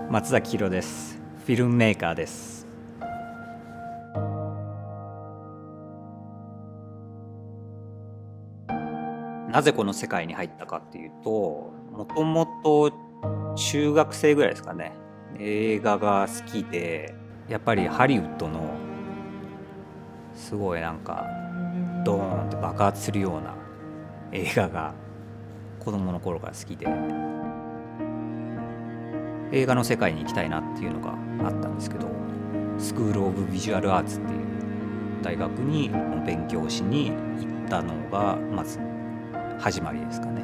松崎弘です。フィルムメーカーです。なぜこの世界に入ったかっていうと、もともと中学生ぐらいですかね、映画が好きで、やっぱりハリウッドのすごいなんかドーンって爆発するような映画が子供の頃から好きで、映画の世界に行きたいなっていうのがあったんですけど、スクール・オブ・ビジュアル・アーツっていう大学に勉強しに行ったのがまず始まりですかね。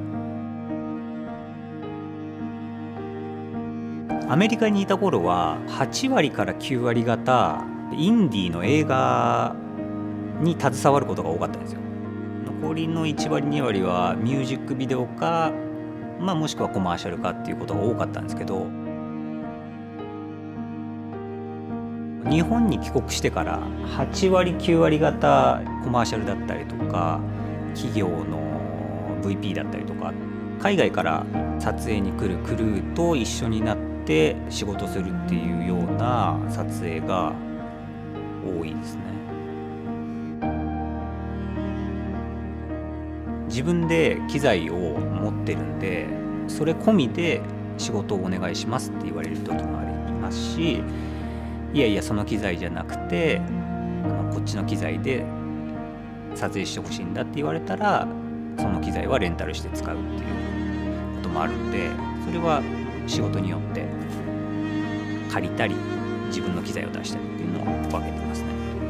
アメリカにいた頃は8割から9割方インディーの映画に携わることが多かったんですよ。残りの1割2割はミュージックビデオか、もしくはコマーシャルかっていうことが多かったんですけど、日本に帰国してから8割9割方コマーシャルだったりとか企業の VP だったりとか、海外から撮影に来るクルーと一緒になって仕事するっていうような撮影が多いですね。自分で機材を持ってるんで、それ込みで仕事をお願いしますって言われる時もありますし、いやいやその機材じゃなくてこっちの機材で撮影してほしいんだって言われたら、その機材はレンタルして使うっていうこともあるんで、それは仕事によって借りたり自分の機材を出したりっていうのを分けてますね。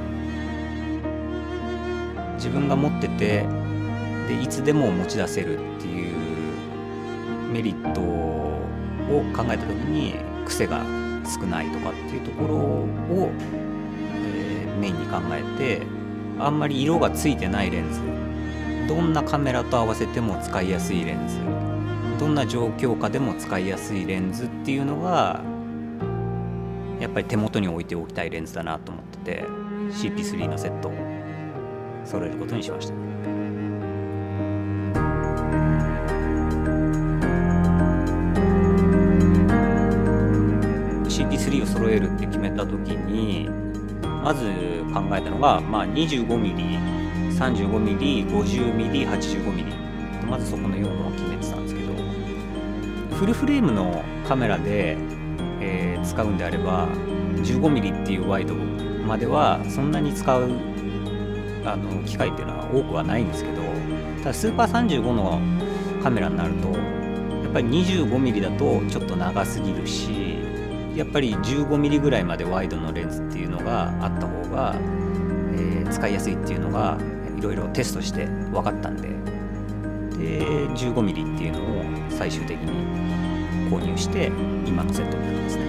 自分が持っててでいつでも持ち出せるっていうメリットを考えた時に、癖が少ないとかっていうところを、メインに考えて、あんまり色がついてないレンズ、どんなカメラと合わせても使いやすいレンズ、どんな状況下でも使いやすいレンズっていうのがやっぱり手元に置いておきたいレンズだなと思ってて、 CP3 のセットを揃えることにしました。CP3 を揃えるって決めた時にまず考えたのが、25mm、35mm、50mm、85mm、まずそこの4本を決めてたんですけど、フルフレームのカメラで、使うんであれば 15mm っていうワイドまではそんなに使う機会っていうのは多くはないんですけど、ただスーパー35のカメラになるとやっぱり 25mm だとちょっと長すぎるし、やっぱり 15mm ぐらいまでワイドのレンズっていうのがあった方が、使いやすいっていうのがいろいろテストして分かったんで、15mm っていうのを最終的に購入して今のセットになりますね。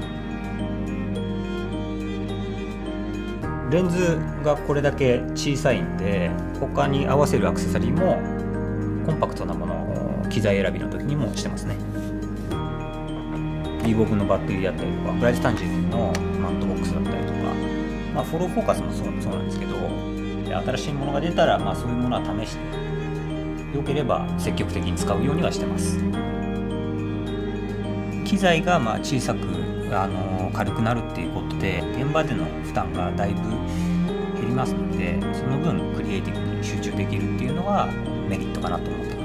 レンズがこれだけ小さいんで、他に合わせるアクセサリーもコンパクトなものを機材選びの時にもしてますね。リーボブのバッテリーだったりとか、ブライトタンジンのマットボックスだったりとか、フォローフォーカスもそうなんですけど、新しいものが出たら、そういうものは試して、良ければ積極的に使うようにはしてます。機材が小さく軽くなるっていうことで、現場での負担がだいぶ減りますので、その分クリエイティブに集中できるっていうのがメリットかなと思ってます。